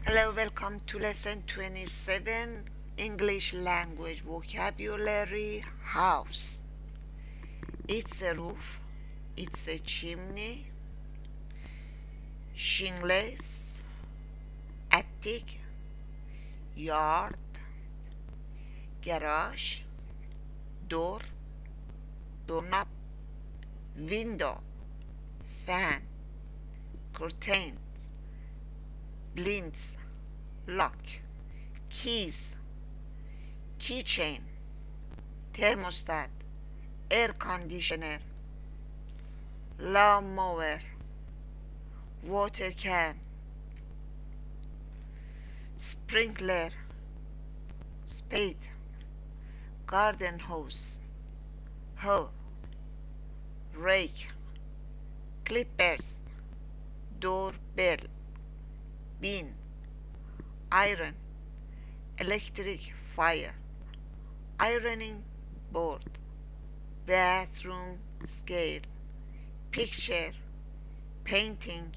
Hello, welcome to lesson 27 English language vocabulary house. It's a roof, it's a chimney, shingles, attic, yard, garage, door, doorknob, window, fan, curtains, blinds, lock, keys, keychain, thermostat, air conditioner, lawnmower, water can, sprinkler, spade, garden hose, hoe, rake, clippers, doorbell, bin, iron, electric fire, ironing board, bathroom scale, picture, painting,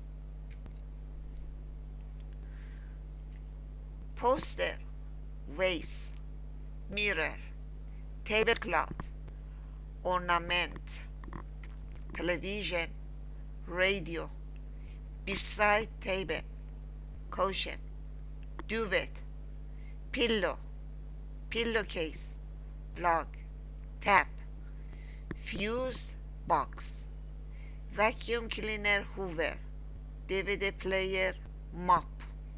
poster, vase, mirror, tablecloth, ornament, television, radio, beside table, cushion, duvet, pillow, pillowcase, plug, tap, fuse box, vacuum cleaner hoover, DVD player, mop,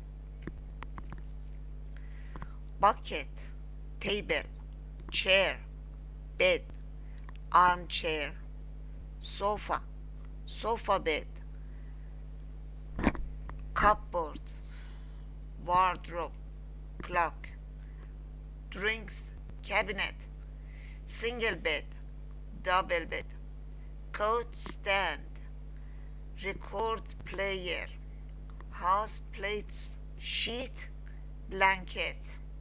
bucket, table, chair, bed, armchair, sofa, sofa bed, cupboard, wardrobe, clock, drinks cabinet, single bed, double bed, coat stand, record player, house plates, sheet, blanket,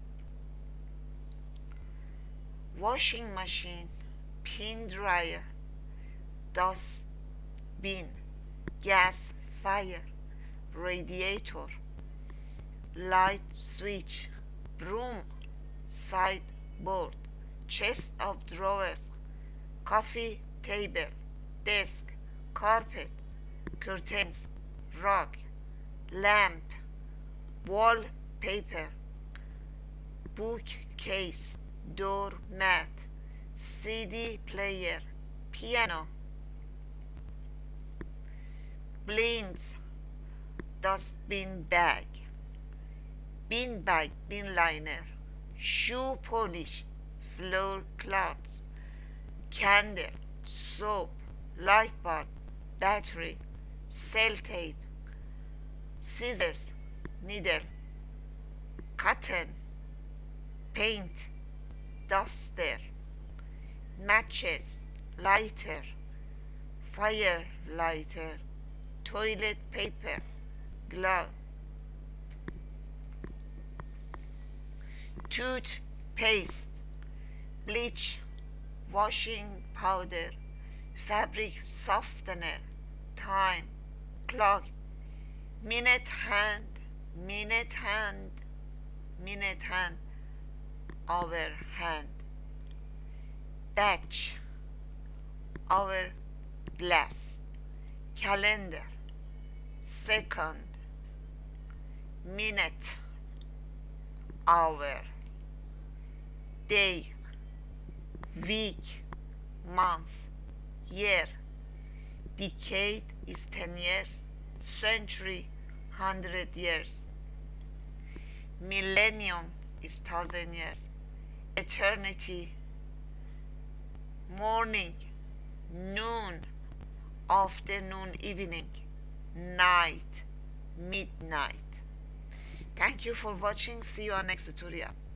washing machine, pin dryer, dust bin, gas fire, radiator, light switch, broom, sideboard, chest of drawers, coffee table, desk, carpet, curtains, rug, lamp, wallpaper, bookcase, doormat, CD player, piano, blinds, dustbin bag, bin bag, bin liner, shoe polish, floor cloths, candle, soap, light bulb, battery, sellotape, scissors, needle, cotton, paint, duster, matches, lighter, fire lighter, toilet paper, glove, toothpaste, bleach, washing powder, fabric softener, time, clock, minute hand, minute hand, minute hand, hour hand, batch, hour glass, calendar, second, minute, hour, day, week, month, year, decade is 10 years, century 100 years, millennium is 1,000 years, eternity, morning, noon, afternoon, evening, night, midnight. Thank you for watching. See you on next tutorial.